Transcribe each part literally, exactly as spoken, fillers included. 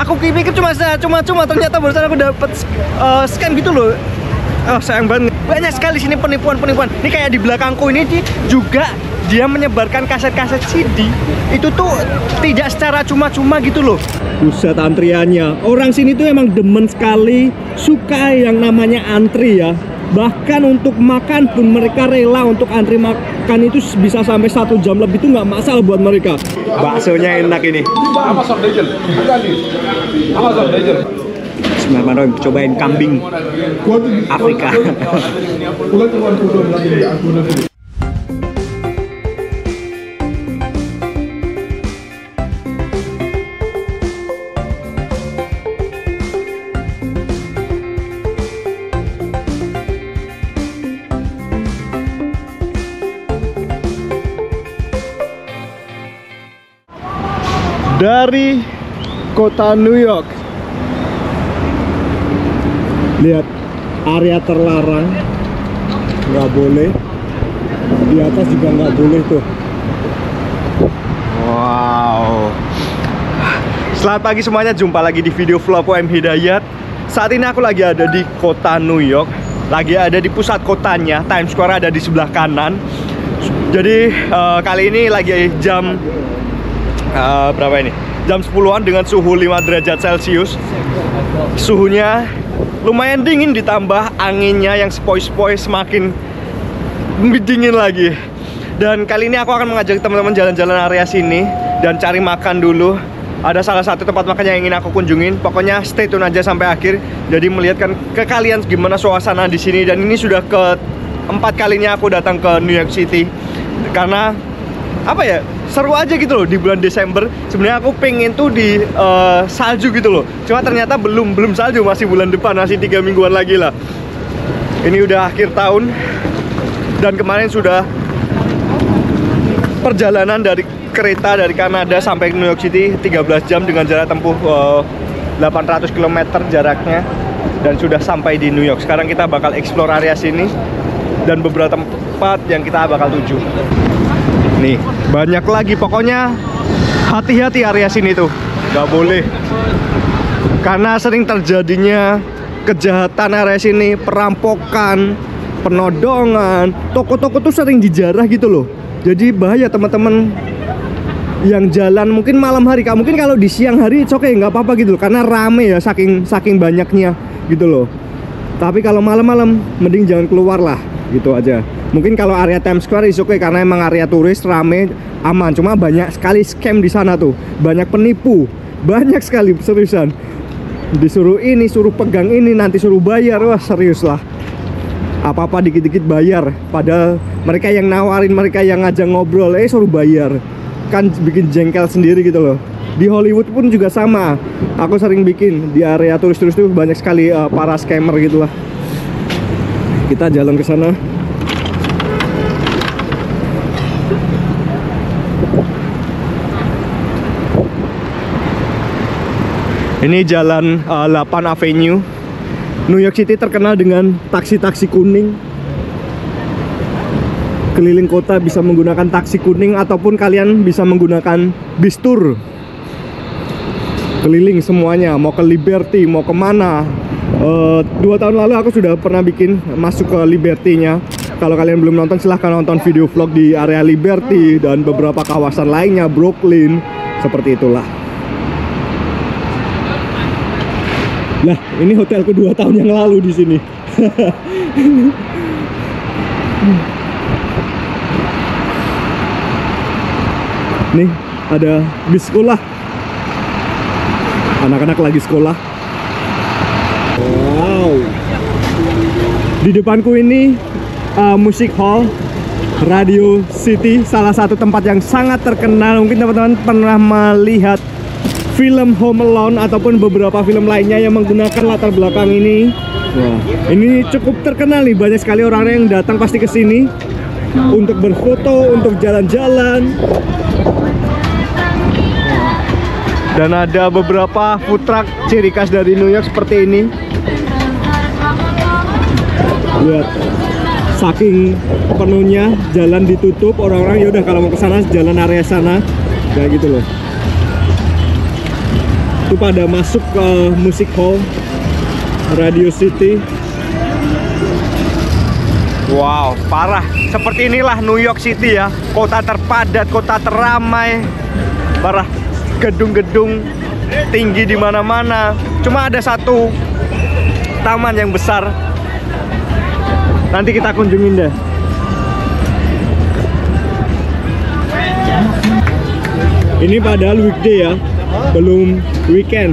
Aku pikir cuma cuma-cuma, ternyata barusan aku dapat uh, scan gitu loh. Oh, sayang banget. Banyak sekali sini penipuan-penipuan. Ini kayak di belakangku ini di, juga dia menyebarkan kaset-kaset C D. Itu tuh tidak secara cuma-cuma gitu loh. Buset antriannya. Orang sini tuh emang demen sekali, suka yang namanya antri ya. Bahkan untuk makan pun mereka rela untuk antri makan itu bisa sampai satu jam lebih, itu nggak masalah buat mereka. Baksonya enak ini. Bismillahirrahmanirrahim, cobain kambing Afrika. Dari kota New York, lihat area terlarang, nggak boleh, di atas juga nggak boleh tuh. Wow. Selamat pagi semuanya, jumpa lagi di video vlog U M Hidayat. Saat ini aku lagi ada di kota New York, lagi ada di pusat kotanya. Times Square ada di sebelah kanan. Jadi uh, kali ini lagi jam Uh, berapa ini? Jam sepuluhan dengan suhu lima derajat Celcius. Suhunya lumayan dingin, ditambah anginnya yang sepoi-sepoi semakin dingin lagi. Dan kali ini aku akan mengajak teman-teman jalan-jalan area sini dan cari makan dulu. Ada salah satu tempat makan yang ingin aku kunjungin. Pokoknya stay tune aja sampai akhir. Jadi melihatkan ke kalian gimana suasana di sini. Dan ini sudah keempat kalinya aku datang ke New York City. Karena apa ya, seru aja gitu loh di bulan Desember. Sebenarnya aku pengen tuh di uh, salju gitu loh. Cuma ternyata belum belum salju, masih bulan depan, masih tiga mingguan lagi lah. Ini udah akhir tahun dan kemarin sudah perjalanan dari kereta dari Kanada sampai New York City tiga belas jam dengan jarak tempuh uh, delapan ratus kilometer jaraknya, dan sudah sampai di New York. Sekarang kita bakal explore area sini dan beberapa tempat yang kita bakal tuju. Nih, banyak lagi, pokoknya hati-hati area sini tuh, nggak boleh. Karena sering terjadinya kejahatan area sini, perampokan, penodongan, toko-toko tuh sering dijarah gitu loh. Jadi bahaya teman-teman yang jalan mungkin malam hari. Mungkin kalau di siang hari oke okay, nggak apa-apa gitu loh, karena rame ya, saking saking banyaknya gitu loh. Tapi kalau malam-malam mending jangan keluar lah, gitu aja. Mungkin kalau area Times Square is oke okay, karena emang area turis, rame, aman. Cuma banyak sekali scam di sana tuh, banyak penipu, banyak sekali, seriusan. Disuruh ini, suruh pegang ini, nanti suruh bayar. Wah serius lah, apa-apa dikit-dikit bayar. Padahal mereka yang nawarin, mereka yang ngajak ngobrol, eh suruh bayar. Kan bikin jengkel sendiri gitu loh. Di Hollywood pun juga sama. Aku sering bikin di area turis-turis tuh banyak sekali uh, para scammer gitu lah. Kita jalan ke sana. Ini jalan uh, delapan Avenue. New York City terkenal dengan taksi-taksi kuning. Keliling kota bisa menggunakan taksi kuning, ataupun kalian bisa menggunakan bis tour. Keliling semuanya, mau ke Liberty, mau kemana. uh, Dua tahun lalu aku sudah pernah bikin masuk ke Liberty-nya. Kalau kalian belum nonton, silahkan nonton video vlog di area Liberty dan beberapa kawasan lainnya, Brooklyn, seperti itulah. Lah, ini hotelku dua tahun yang lalu di sini. Nih, ada bis sekolah. Anak-anak lagi sekolah. Wow. Di depanku ini uh, Music Hall Radio City, salah satu tempat yang sangat terkenal. Mungkin teman-teman pernah melihat film Home Alone ataupun beberapa film lainnya yang menggunakan latar belakang ini. Wah, ini cukup terkenal nih, banyak sekali orang-orang yang datang pasti ke sini untuk berfoto, untuk jalan-jalan. Dan ada beberapa food truck ciri khas dari New York seperti ini. Lihat, saking penuhnya jalan ditutup, orang-orang ya udah kalau mau ke sana jalan area sana, kayak gitu loh. Itu pada masuk ke Music Hall Radio City. Wow, parah. Seperti inilah New York City ya. Kota terpadat, kota teramai. Parah. Gedung-gedung tinggi di mana-mana. Cuma ada satu taman yang besar. Nanti kita kunjungin deh. Ini padahal weekday ya, belum weekend.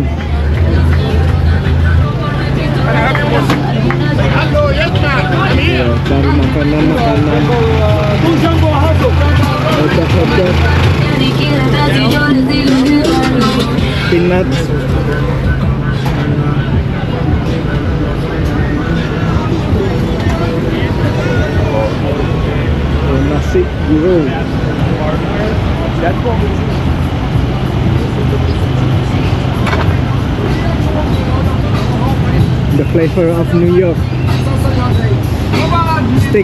Ya, cari makanan-makanan, obat-obat, peanuts. Oh, nasi goreng. The flavor of New York. Steak.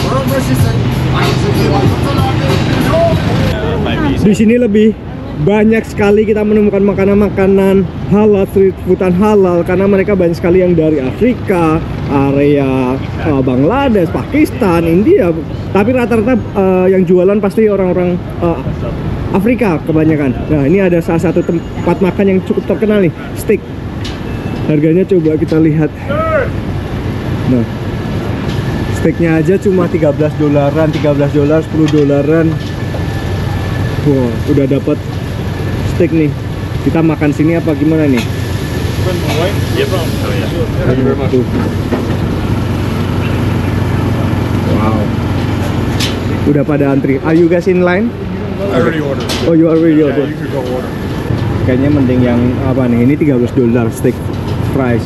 Di sini lebih banyak sekali kita menemukan makanan-makanan halal, street foodan halal, karena mereka banyak sekali yang dari Afrika, area uh, Bangladesh, Pakistan, India. Tapi rata-rata uh, yang jualan pasti orang-orang uh, Afrika kebanyakan. Nah, ini ada salah satu tempat makan yang cukup terkenal nih, steak. Harganya coba kita lihat. Nah, steaknya aja cuma tiga belas dolaran, tiga belas dolar, sepuluh dolaran. Wow, udah dapat steak nih. Kita makan sini apa gimana nih? Tuh. Wow. Udah pada antri. Are you guys in line? I already ordered. Oh, you already Yeah, ordered. you could go order. Kayaknya mending yang apa nih? Ini tiga belas dolar steak fries.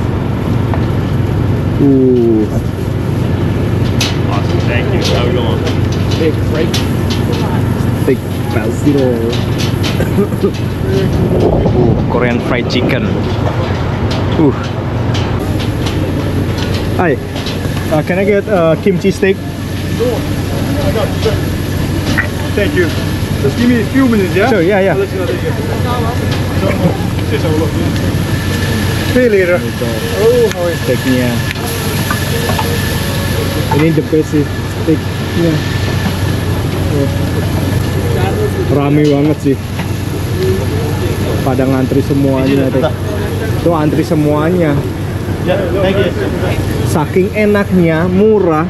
Uh. Awesome, thank you. How we going? Steak fries. Steak basil. uh, Korean fried chicken. Uh. Hi. Uh, can I get uh, kimchi steak? Sure. I got you. Thank you. Just give me a few minutes, yeah? Sure, yeah, yeah. I'll let you know that you get Just have a look. See you later. Oh, how is steaknya? Ini the best sih steaknya. Oh. Rame banget sih. Pada ngantri semuanya deh. Tuh antri semuanya. Thank you. Saking enaknya, murah.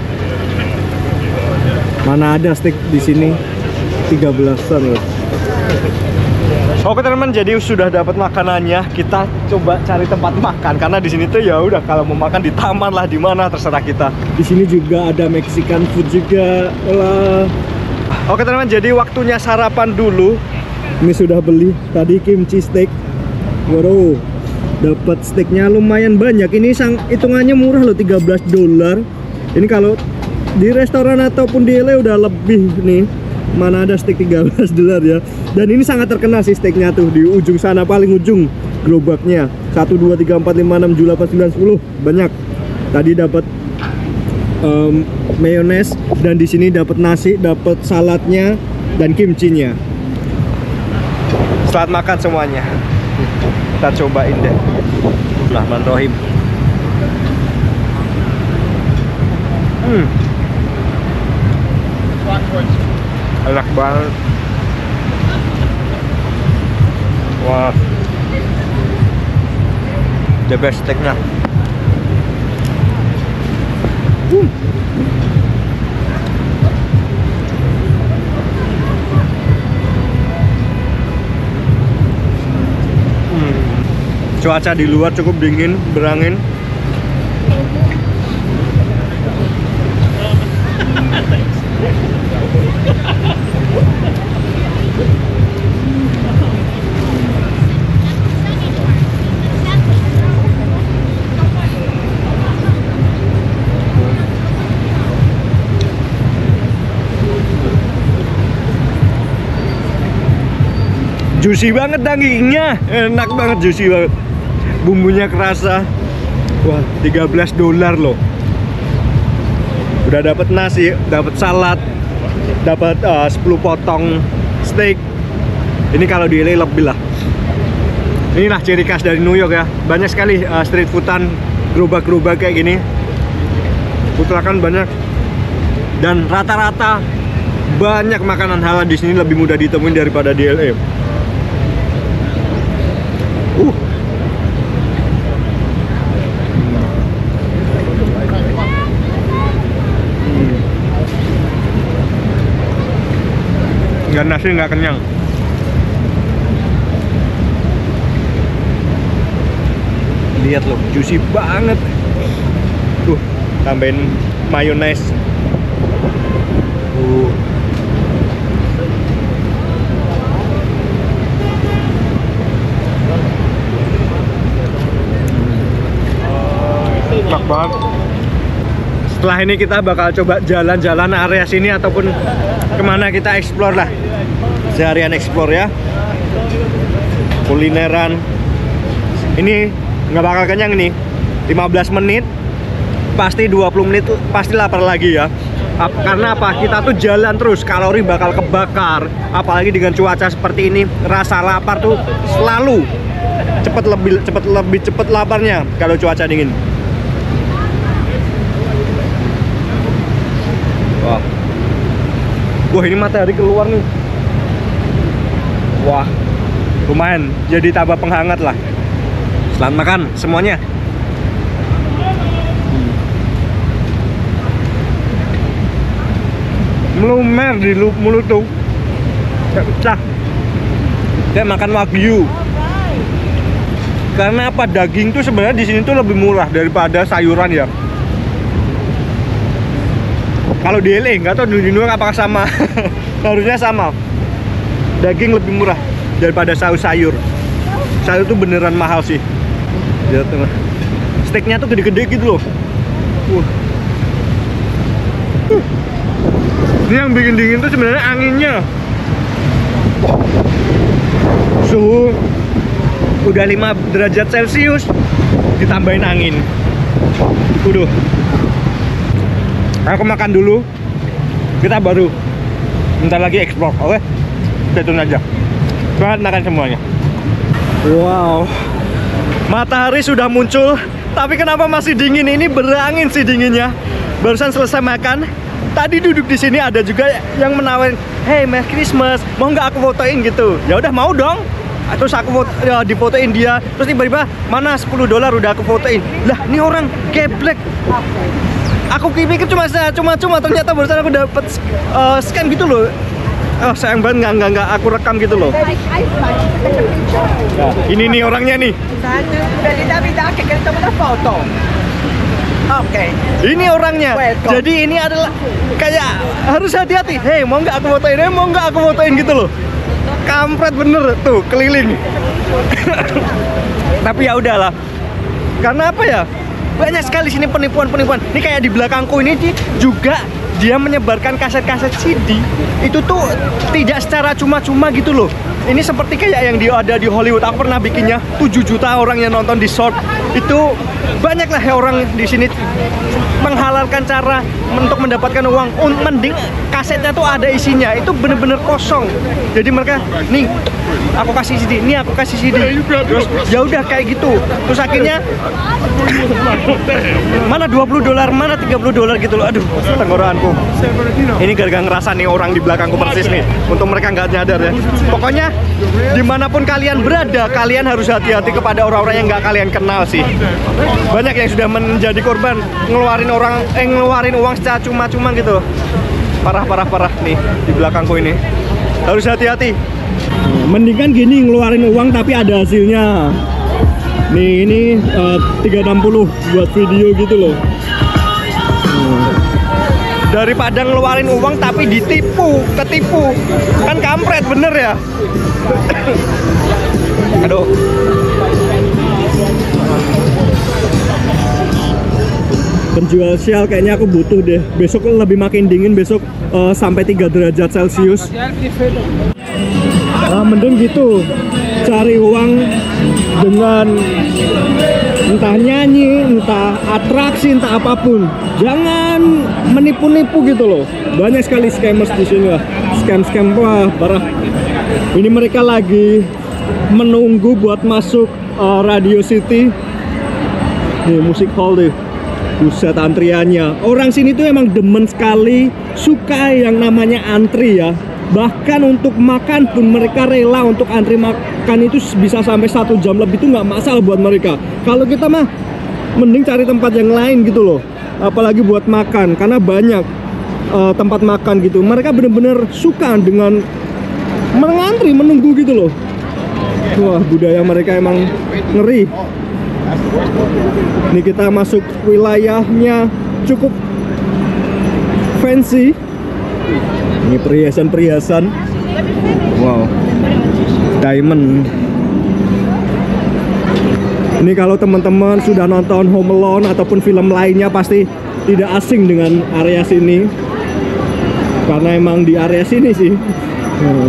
Mana ada steak di sini tiga belasan loh. Oke teman-teman, jadi sudah dapat makanannya. Kita coba cari tempat makan karena di sini tuh ya udah, kalau mau makan di taman lah, di mana terserah kita. Di sini juga ada Mexican food juga lah. Oke teman-teman, jadi waktunya sarapan dulu. Ini sudah beli tadi kimchi steak. Waduh, dapat steaknya lumayan banyak. Ini sang hitungannya murah loh, tiga belas dolar. Ini kalau di restoran ataupun di L A udah lebih nih. Mana ada steak tiga belas dolar ya. Dan ini sangat terkenal sih steaknya tuh, di ujung sana paling ujung gerobaknya. Satu, dua, tiga, empat, lima, enam, tujuh, delapan, sembilan, sepuluh. Banyak. Tadi dapat um, mayones, dan di sini dapat nasi, dapat saladnya dan kimchinya. Selamat makan semuanya. Kita cobain deh. Bismillahirrahmanirrahim. Hmm. Enak banget. Wah, the best steaknya. Hmm. Hmm. Cuaca di luar cukup dingin, berangin. Juicy banget dagingnya, enak banget, juicy banget. Bumbunya kerasa. Wah, tiga belas dolar loh. Udah dapat nasi, dapat salad, dapat uh, sepuluh potong steak. Ini kalau di L A lebih lah. Inilah ciri khas dari New York ya. Banyak sekali uh, street foodan, gerobak-gerobak kayak gini. Utarakan banyak. Dan rata-rata banyak makanan halal di sini lebih mudah ditemuin daripada di L A. Uh. Dan nasi nggak kenyang. Lihat loh, juicy banget. Tuh, tambahin mayones. Uh. Enak banget. Setelah ini kita bakal coba jalan-jalan area sini ataupun kemana kita explore lah. Seharian explore ya. Kulineran. Ini nggak bakal kenyang nih. lima belas menit pasti dua puluh menit tuh pasti lapar lagi ya. Karena apa? Kita tuh jalan terus, kalori bakal kebakar. Apalagi dengan cuaca seperti ini, rasa lapar tuh selalu cepet lebih cepet lebih cepet laparnya kalau cuaca dingin. Wah. Wah, ini matahari keluar nih. Wah. Lumayan, jadi tambah penghangat lah. Selamat makan semuanya. Melumer di mulut tuh. Kayak pecah. Kayak makan wagyu. Karena apa? Daging tuh sebenarnya di sini tuh lebih murah daripada sayuran ya. Kalau di L A nggak tahu di New York apakah sama. Harusnya sama. Daging lebih murah daripada sayur-sayur. Sayur tuh beneran mahal sih. Lihat tengah. Steaknya tuh gede-gede gitu loh. Uh. Uh. Ini yang bikin dingin tuh sebenarnya anginnya. Suhu udah lima derajat Celcius ditambahin angin. Udah. Aku makan dulu. Kita baru bentar lagi explore, oke? Stay tune aja. Semangat makan semuanya. Wow. Matahari sudah muncul, tapi kenapa masih dingin? Ini berangin sih dinginnya. Barusan selesai makan. Tadi duduk di sini ada juga yang menawarin, "Hey, Merry Christmas, mau nggak aku fotoin gitu?" Ya udah mau dong. Terus aku foto, ya, difotoin dia. Terus tiba-tiba mana sepuluh dolar udah aku fotoin. Lah, ini orang geblek. Aku pikir cuma cuma cuma ternyata barusan aku dapat uh, scan gitu loh. Oh, sayang banget nggak nggak nggak aku rekam gitu loh. Nah, ini nih orangnya nih. Oke. Okay. Ini orangnya. Welcome. Jadi ini adalah kayak harus hati-hati. Hei, mau nggak aku fotoin? Hei, mau nggak aku fotoin gitu loh. Kampret bener tuh keliling. Tapi ya udahlah. Karena apa ya? Banyak sekali sini penipuan-penipuan. Ini kayak di belakangku ini juga dia menyebarkan kaset-kaset C D. Itu tuh tidak secara cuma-cuma gitu loh. Ini seperti kayak yang di, ada di Hollywood. Aku pernah bikinnya tujuh juta orang yang nonton di short. Itu banyak lah orang di sini menghalalkan cara untuk mendapatkan uang. Mending kasetnya tuh ada isinya. Itu bener-bener kosong. Jadi mereka, nih aku kasih C D, nih aku kasih C D. Terus ya udah kayak gitu. Terus akhirnya mana dua puluh dolar, mana tiga puluh dolar gitu loh. Aduh, tenggorokanku. Ini gara-gara ngerasa nih orang di belakangku persis nih. Untuk mereka nggak nyadar ya. Pokoknya dimanapun kalian berada, kalian harus hati-hati kepada orang-orang yang nggak kalian kenal sih. Banyak yang sudah menjadi korban ngeluarin orang, eh ngeluarin uang secara cuma-cuma gitu. Parah, parah, parah nih di belakangku ini. Harus hati-hati. Mendingan gini ngeluarin uang tapi ada hasilnya. Nih ini uh, tiga enam puluh buat video gitu loh. Hmm. Daripada ngeluarin uang tapi ditipu, ketipu. Kan kampret bener ya. Aduh. Penjual sial kayaknya aku butuh deh. Besok lebih makin dingin, besok uh, sampai tiga derajat Celcius. Nah, mending gitu. Cari uang dengan entah nyanyi, entah atraksi, entah apapun. Jangan menipu-nipu gitu loh. Banyak sekali scammers di sini lah. Scam-scam, wah parah. Ini mereka lagi menunggu buat masuk uh, Radio City. Nih musik hall deh. Buset antriannya. Orang sini tuh emang demen sekali, suka yang namanya antri ya. Bahkan untuk makan pun mereka rela untuk antri makan itu bisa sampai satu jam lebih, itu nggak masalah buat mereka. Kalau kita mah mending cari tempat yang lain gitu loh. Apalagi buat makan, karena banyak uh, tempat makan gitu. Mereka bener-bener suka dengan mengantri, menunggu gitu loh. Wah, budaya mereka emang ngeri. Ini kita masuk wilayahnya cukup fancy. Ini perhiasan-perhiasan. Wow, diamond. Ini kalau teman-teman sudah nonton Home Alone ataupun film lainnya pasti tidak asing dengan area sini. Karena emang di area sini sih. Hmm.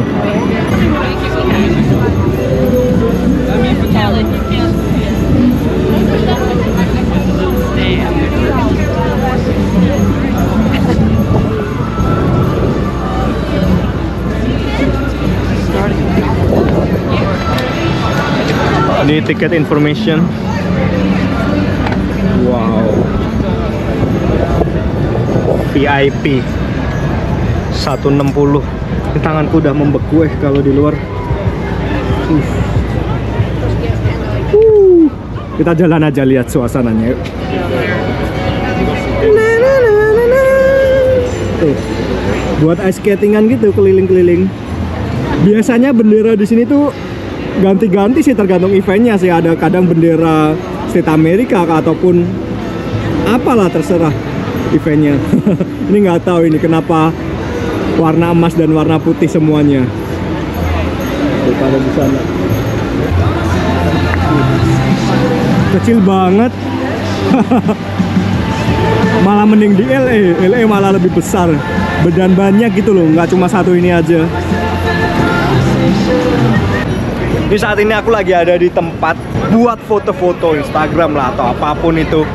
Ini tiket information. Wow, V I P seratus enam puluh. Ini tanganku udah membeku eh kalau di luar. Uh. Uh. Kita jalan aja lihat suasananya yuk. Tuh, buat ice skatingan gitu keliling-keliling. Biasanya bendera di sini tuh ganti-ganti sih, tergantung eventnya sih. Ada kadang bendera State Amerika ataupun apalah, terserah eventnya. Ini nggak tahu ini kenapa warna emas dan warna putih semuanya. Daripada di sana kecil banget. Malah mending di L A. L A malah lebih besar, bedan banyak gitu loh, nggak cuma satu ini aja. Ini saat ini aku lagi ada di tempat buat foto-foto Instagram lah atau apapun itu.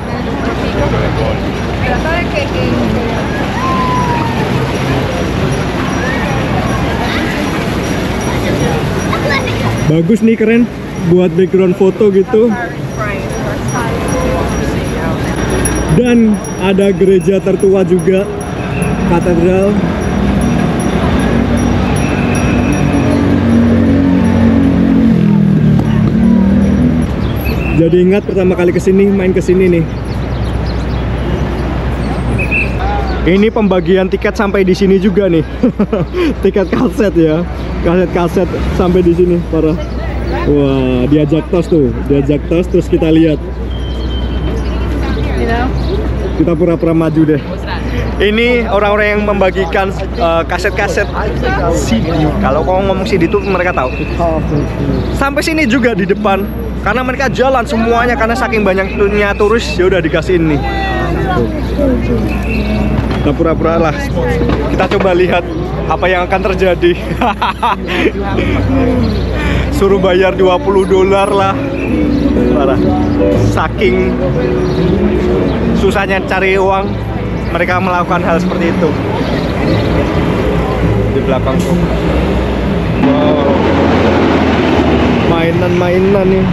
Bagus nih, keren buat background foto gitu. Dan ada gereja tertua juga, katedral. Jadi ingat pertama kali kesini, main kesini nih. Ini pembagian tiket sampai di sini juga nih. Tiket kaset ya, kaset-kaset sampai di sini, parah. Wah, diajak tos tuh, diajak tos terus kita lihat. Kita pura-pura maju deh. Ini orang-orang yang membagikan kaset-kaset uh, C D. Kalau kau ngomong C D itu mereka tahu. Sampai sini juga di depan. Karena mereka jalan semuanya, karena saking banyaknya turis, ya udah dikasih ini. Kita pura-pura lah. Kita coba lihat apa yang akan terjadi. Suruh bayar dua puluh dolar lah. Parah. Saking susahnya cari uang, mereka melakukan hal seperti itu. Di belakang tuh. Wow. Mainan-mainan nih.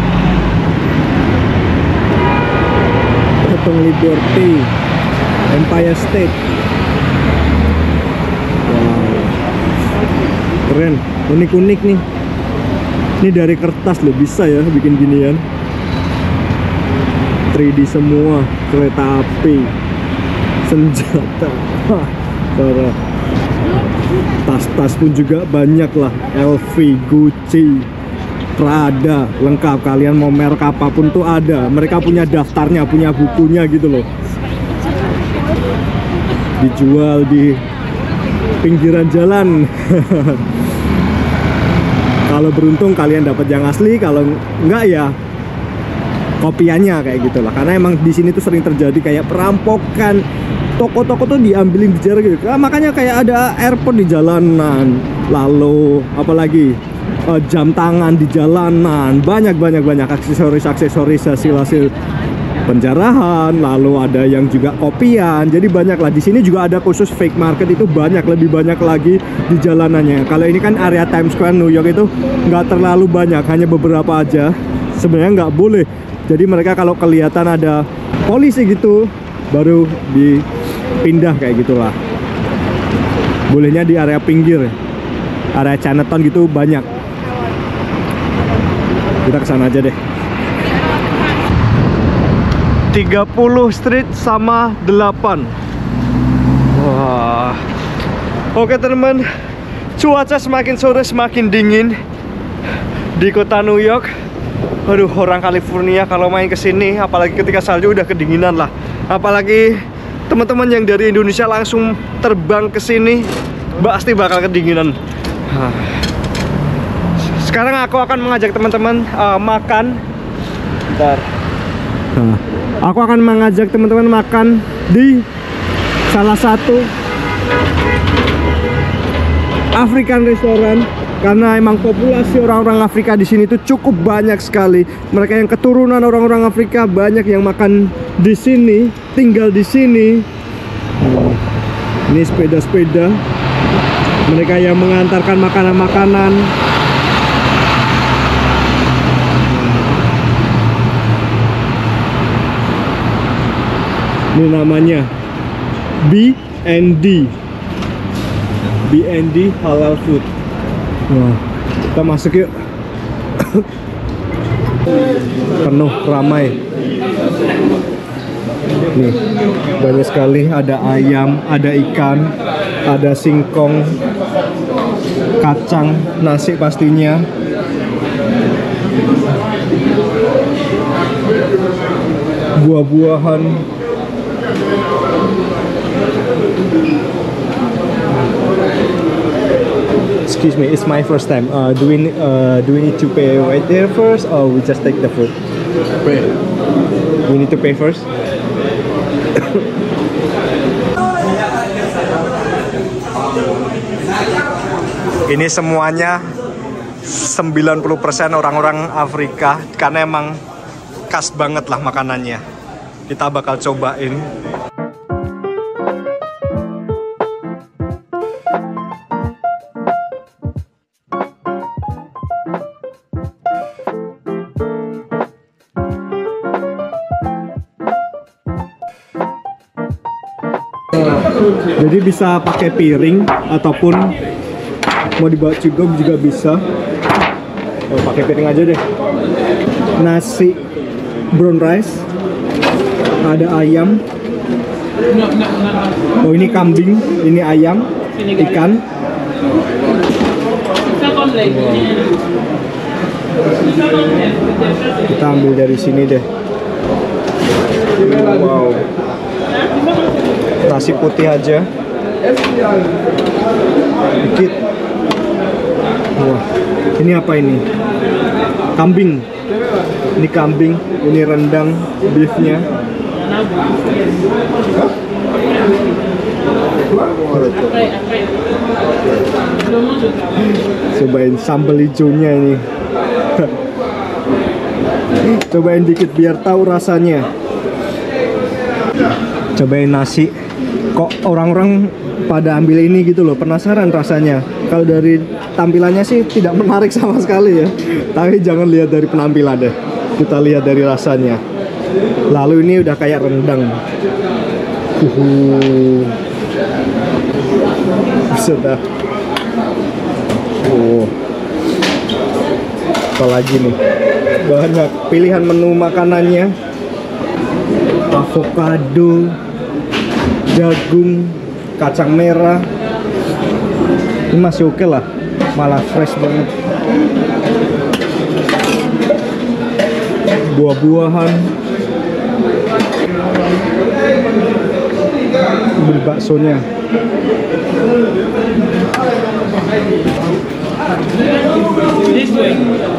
Patung Liberty, Empire State. Wow, keren, unik-unik nih. Ini dari kertas loh, bisa ya bikin ginian. tiga D semua, kereta api, senjata. Parah. Tas-tas pun juga banyak lah, L V, Gucci, Prada, lengkap. Kalian mau merek apapun tuh ada. Mereka punya daftarnya, punya bukunya gitu loh. Dijual di pinggiran jalan. Kalau beruntung kalian dapat yang asli, kalau enggak ya kopiannya kayak gitulah. Karena emang di sini tuh sering terjadi kayak perampokan. Toko-toko tuh diambilin dijarah gitu. Nah, makanya kayak ada airport di jalanan. Lalu apalagi Uh, jam tangan di jalanan, banyak banyak banyak aksesoris aksesoris hasil hasil penjarahan, lalu ada yang juga kopian. Jadi banyak lah. Di sini juga ada khusus fake market, itu banyak, lebih banyak lagi di jalanannya. Kalau ini kan area Times Square New York itu nggak terlalu banyak, hanya beberapa aja. Sebenarnya nggak boleh. Jadi mereka kalau kelihatan ada polisi gitu, baru dipindah kayak gitulah. Bolehnya di area pinggir, area Chinatown gitu banyak. Kita kesana aja deh. tiga puluh street sama delapan. Wah. Oke teman-teman, cuaca semakin sore semakin dingin di kota New York. Aduh, orang California kalau main ke sini, apalagi ketika salju udah kedinginan lah. Apalagi teman-teman yang dari Indonesia langsung terbang ke sini, pasti bakal kedinginan. Sekarang aku akan mengajak teman-teman uh, makan. Bentar. Nah, aku akan mengajak teman-teman makan di salah satu African restaurant, karena emang populasi orang-orang Afrika di sini tuh cukup banyak sekali. Mereka yang keturunan orang-orang Afrika banyak yang makan di sini, tinggal di sini. Nah, ini sepeda-sepeda. Mereka yang mengantarkan makanan-makanan. Ini namanya B and D B and D Halal Food. Wah, kita masuk yuk. Penuh, ramai. Nih, banyak sekali. Ada ayam, ada ikan, ada singkong, kacang, nasi pastinya. Buah-buahan. Excuse me, it's my first time. Uh, do we uh, do we need to pay right there first, or we just take the food? Pay. We need to pay first. Ini semuanya sembilan puluh persen orang-orang Afrika, karena emang khas banget lah makanannya. Kita bakal cobain. Jadi bisa pakai piring ataupun mau dibawa juga juga bisa. Oh, pakai piring aja deh. Nasi brown rice, ada ayam. Oh, ini kambing, ini ayam, ikan. Wow. Kita ambil dari sini deh. Wow. Nasi putih aja dikit. Wah, ini apa ini? Kambing. Ini kambing, ini rendang beefnya. Cobain sambal hijaunya ini. Cobain dikit biar tahu rasanya. Cobain nasi. Kok orang-orang pada ambil ini gitu loh, penasaran rasanya. Kalau dari tampilannya sih tidak menarik sama sekali ya. Tapi jangan lihat dari penampilan deh, kita lihat dari rasanya. Lalu ini udah kayak rendang. Uhuh. Sudah. Oh. Apalagi nih, banyak pilihan menu makanannya. Avocado, jagung, kacang merah. Ini masih oke lah, malah fresh banget. Buah-buahan. Beli baksonya. This way.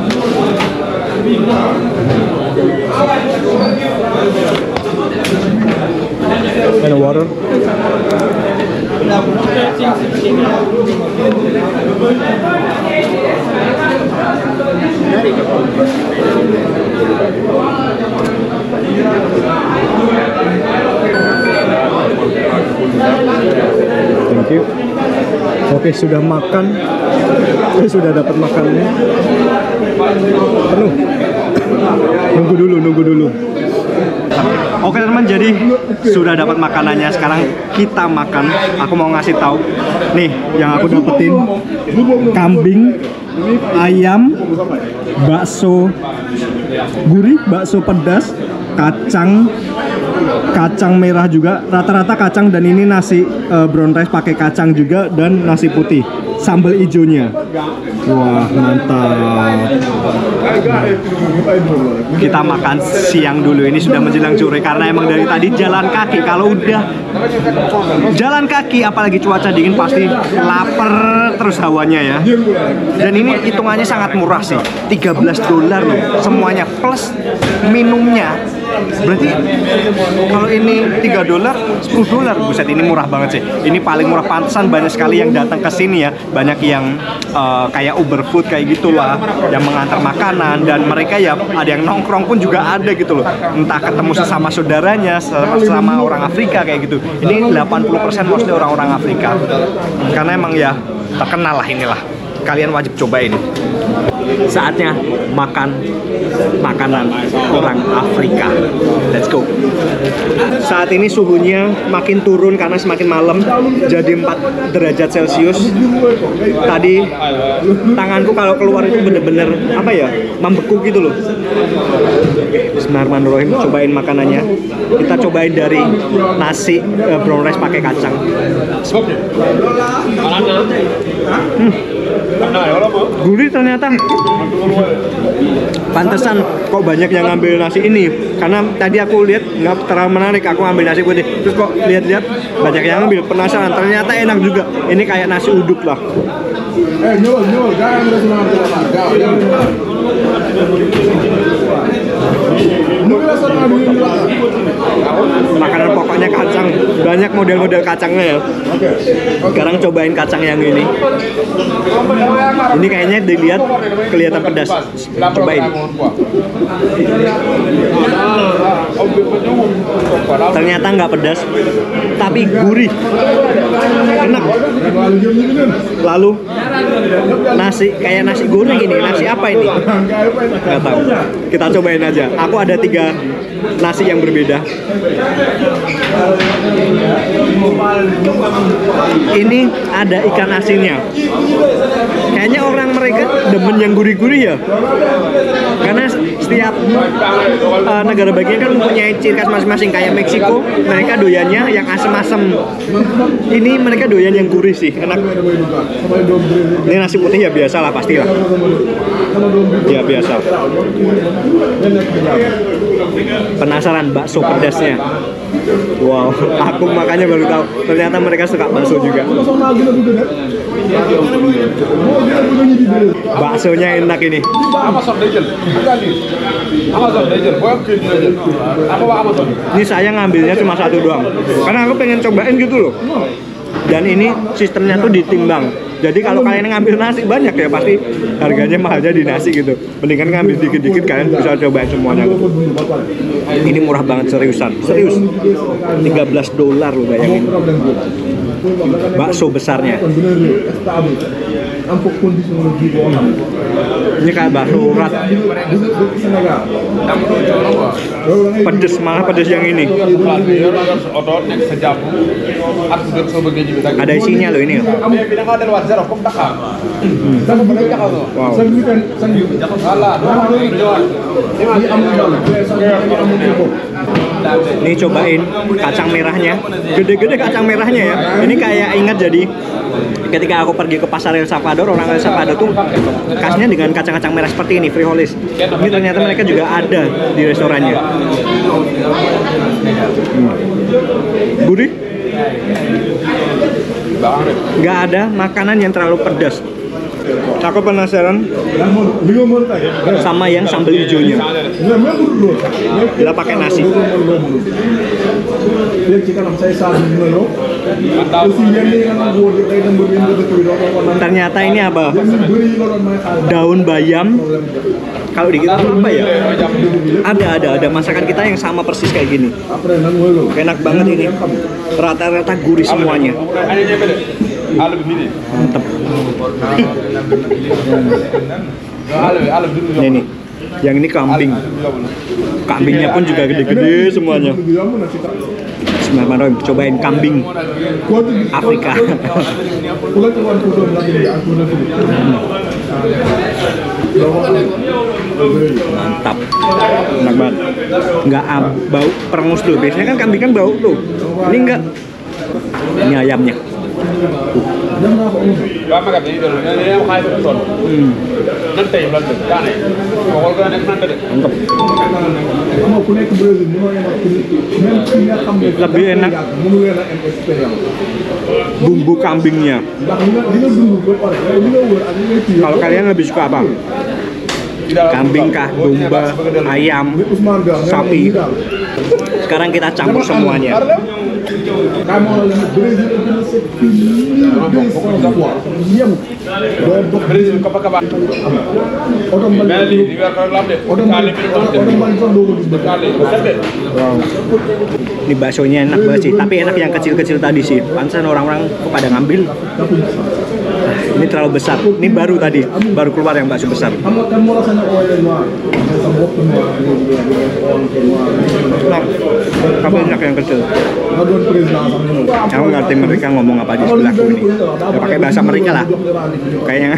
And water. Thank you. Oke, sudah makan. Eh, sudah dapat makannya. Penuh. Nunggu dulu, nunggu dulu. Oke teman, jadi sudah dapat makanannya. Sekarang kita makan. Aku mau ngasih tahu nih yang aku dapetin: kambing, ayam, bakso gurih, bakso pedas, kacang, kacang merah juga. Rata-rata kacang, dan ini nasi uh, brown rice pakai kacang juga, dan nasi putih, sambal hijaunya. Wah, mantap. Kita makan siang dulu. Ini sudah menjelang sore karena emang dari tadi jalan kaki. Kalau udah jalan kaki, apalagi cuaca dingin, pasti lapar terus hawanya ya. Dan ini hitungannya sangat murah sih, tiga belas dolar loh semuanya plus minumnya. Berarti kalau ini tiga dolar, sepuluh dolar. Buset, ini murah banget sih. Ini paling murah. Pantesan banyak sekali yang datang ke sini ya. Banyak yang uh, kayak Uber Food kayak gitulah, yang mengantar makanan, dan mereka ya ada yang nongkrong pun juga ada gitu loh. Entah ketemu sesama saudaranya, sesama orang Afrika kayak gitu. Ini delapan puluh persen mostly orang-orang Afrika. Karena emang ya terkenal lah inilah. Kalian wajib cobain. Saatnya makan makanan orang Afrika. Let's go. Saat ini suhunya makin turun karena semakin malam, jadi empat derajat Celcius. Tadi tanganku kalau keluar itu bener-bener apa ya, membeku gitu loh. Bismillahirrahmanirrahim. Cobain makanannya. Kita cobain dari nasi uh, brown rice pakai kacang. Hmm. Gurih ternyata. Pantesan kok banyak yang ngambil nasi ini, karena tadi aku lihat nggak terlalu menarik. Aku ngambil nasi putih, terus kok lihat-lihat banyak yang ngambil. Penasaran, ternyata enak juga. Ini kayak nasi uduk lah. Makanan pokoknya kacang, banyak model-model kacangnya ya. Sekarang cobain kacang yang ini. Ini kayaknya dilihat kelihatan pedas. Cobain. Ternyata nggak pedas, tapi gurih, enak. Lalu nasi kayak nasi goreng ini. Nasi apa ini? Nggak tahu. Kita cobain aja. Aku ada tiga nasi yang berbeda. Ini ada ikan asinnya. Kayaknya orang mereka demen yang gurih-gurih ya. Karena setiap uh, negara bagian kan mempunyai ciri khas masing-masing. Kayak Meksiko, mereka doyannya yang asem-asem. Ini mereka doyan yang gurih sih, enak. Ini nasi putih ya biasa lah, pastilah. Ya biasa. Penasaran bakso pedasnya. Wow, aku makanya baru tahu ternyata mereka suka bakso juga. Baksonya enak ini. Ini saya ngambilnya cuma satu doang, karena aku pengen cobain gitu loh. Dan ini sistemnya tuh ditimbang. Jadi kalau kalian ngambil nasi banyak ya pasti harganya mahalnya di nasi gitu. Mendingan ngambil dikit-dikit, kalian bisa cobain semuanya. Ini murah banget, seriusan. Serius. tiga belas dolar loh, bayangin. Bakso besarnya. Ini kayak bakso urat. Pedes, malah pedes yang ini. Ada isinya loh ini. Hmm. Wow. Ini cobain kacang merahnya. Gede-gede kacang merahnya ya. Ini kayak ingat jadi ketika aku pergi ke pasar El Salvador, orang El Salvador tuh khasnya dengan kacang-kacang merah seperti ini, frijoles. Ini ternyata mereka juga ada di restorannya. Hmm. Gurih. Nggak ada makanan yang terlalu pedas. Aku penasaran sama yang sambal hijaunya. Kita pakai nasi. Ternyata ini apa? Daun bayam. Kalau di kita tuh apa ya? Ada, ada, ada masakan kita yang sama persis kayak gini. Enak banget ini. Rata-rata gurih semuanya. Mantep. Ini nih, yang ini kambing. Kambingnya pun juga gede-gede semuanya. Bismillahirrahmanirrahim. Cobain kambing Afrika. Mantap, enak banget. Nggak bau perengus tuh. Biasanya kan kambing kan bau tuh. Ini enggak. Ini ayamnya. Uh. Hmm. Lebih enak bumbu kambingnya. Kalau kalian lebih suka apa? Kambing kah, domba, ayam, sapi? Sekarang kita campur semuanya. Ini baksonya enak banget sih, tapi enak yang kecil-kecil tadi sih. Pantesan orang-orang pada ngambil. Ini terlalu besar. Ini baru tadi, baru keluar yang bakso besar. Nah, tapi enak yang kecil. Aku ngerti mereka ngomong apa di sebelahku ini. Ya, pakai bahasa mereka lah. Kayaknya.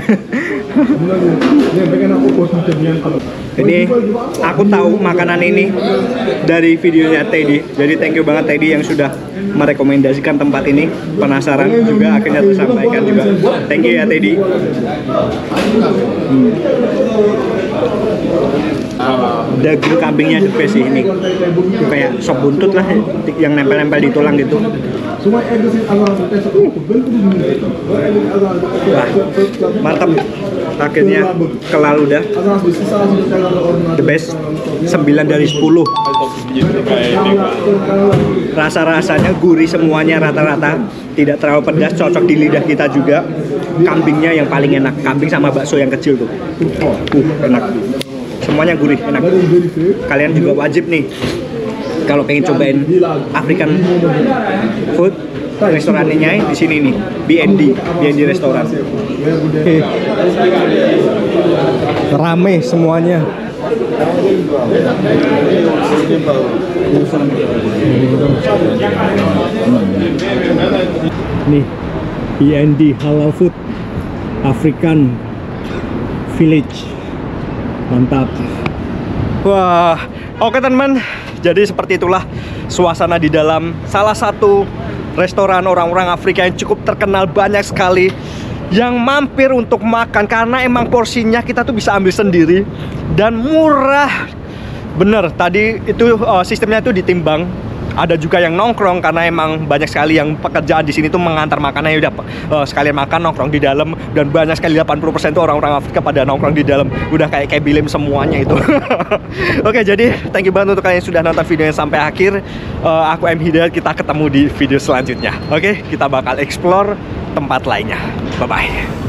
Ini aku tahu makanan ini dari videonya Teddy. Jadi thank you banget Teddy yang sudah merekomendasikan tempat ini. Penasaran juga akhirnya tersampaikan juga. Thank you ya Teddy. Hmm. Daging kambingnya the best sih ini. Kayak sop buntut lah yang nempel-nempel di tulang gitu. Wah, mantap. Akhirnya kelar udah. The best. sembilan dari sepuluh. Rasa-rasanya gurih semuanya rata-rata. Tidak terlalu pedas, cocok di lidah kita juga. Kambingnya yang paling enak. Kambing sama bakso yang kecil tuh. Uh, enak. Semuanya gurih, enak. Kalian juga wajib nih kalau pengen cobain African food, restorannya di sini nih, B and D, B and D restoran. Rame semuanya. Nih, B and D halal food, African village. Mantap. Wah, oke teman-teman. Jadi seperti itulah suasana di dalam salah satu restoran orang-orang Afrika yang cukup terkenal, banyak sekali yang mampir untuk makan karena emang porsinya kita tuh bisa ambil sendiri dan murah. Bener, tadi itu uh, sistemnya itu ditimbang. Ada juga yang nongkrong karena emang banyak sekali yang pekerjaan di sini tuh mengantar makanan, ya udah uh, sekalian makan nongkrong di dalam, dan banyak sekali delapan puluh persen tuh orang-orang Afrika pada nongkrong di dalam. Udah kayak kayak bilim semuanya itu. Oke, jadi thank you banget untuk kalian yang sudah nonton videonya sampai akhir. Uh, aku M Hidayat, kita ketemu di video selanjutnya. Oke, kita bakal explore tempat lainnya. Bye bye.